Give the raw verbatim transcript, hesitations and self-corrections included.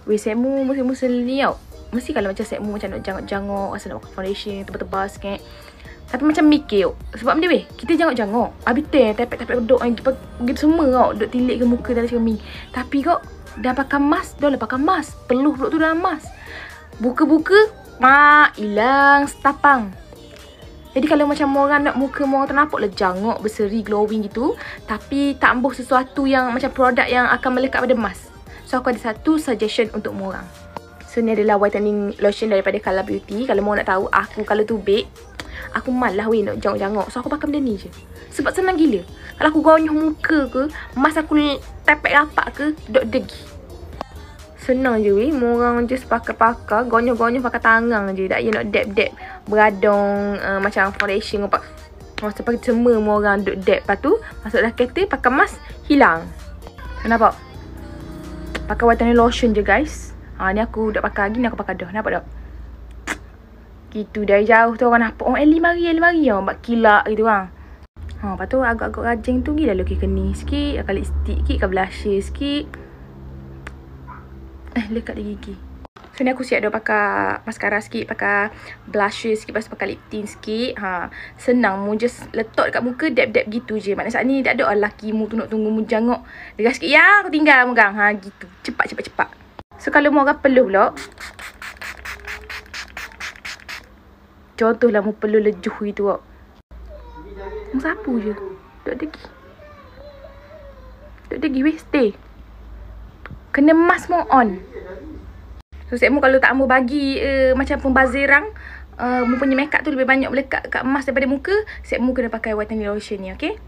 Weh, semu musim-musim ni tau. Mesti kalau macam semu macam nak jangok-jangok, rasa nak pakai foundation tebal-tebal sikit. Tapi macam mikir tau. Sebab benda weh, kita jangok-jangok. Habis teh, tepek-tepek duduk gitu semua tau. Duduk tilik ke muka dalam cermin. Tapi kau dah pakai mask, dah lah pakai mask. Peluh pulak tu dalam mask. Buka-buka, mak, hilang setapang. Jadi kalau macam orang nak muka orang ternampak lah jangok, berseri, glowing gitu. Tapi tak ambuh sesuatu yang macam produk yang akan melekat pada mask. So aku ada satu suggestion untuk orang. So ni adalah whitening lotion daripada Kala Beauty. Kalau mau nak tahu, aku kalau tubik, aku malah weh nak jangok-jangok. So aku pakai benda ni je. Sebab senang gila. Kalau aku gonyok muka ke, mask aku tepek rapat ke, duk degi. Senang je weh. Orang just pakai-pakai, gonyok-gonyok pakai tangan je. Tak payah nak dab-dab beradong uh, macam foundation apa. Masa pakai semua orang duk dab. Lepas tu masuk dalam kereta, pakai mask, hilang. So, nampak? Pakai whitening lotion je guys. Ha, ni aku dah pakai lagi, ni aku pakai dah. Nampak tak? Gitu dari jauh tu orang nampak. Oh, Ellie mari, Ellie mari. Oh, buat kilak gitu bang. Ha, lepas tu agak-agak rajing tu gila lukis kening sikit. Agak lipstick sikit, agak blusher sikit. Eh, lekat di gigi. So ni aku siap dah pakai mascara sikit, pakai blusher sikit, lepas tu pakai lip tint sikit. Ha, senang mu just letak dekat muka, dab-dab gitu je. Maknanya saat ni tak ada lelaki mu tu nak tunggu mu jangok. Dekat sikit, ya aku tinggal mu gang. Ha, gitu. Cepat, cepat, cepat. So kalau mu orang peluh pula. Contohlah mu peluh lejuh gitu kok. Mu sapu je. Duk degi. Duk degi weh, stay. Kena mask mu on. So set mu kalau tak mu bagi uh, macam pembaziran, uh, mu punya makeup tu lebih banyak melekat kat mask daripada muka, set mu kena pakai whitening lotion ni, okey?